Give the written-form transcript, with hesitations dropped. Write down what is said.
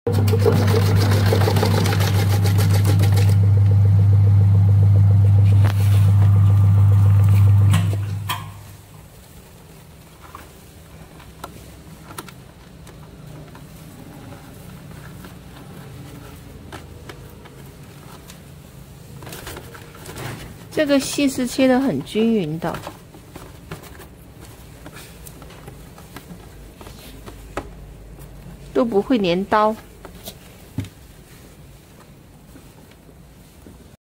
这个细是切得很均匀的，都不会粘刀。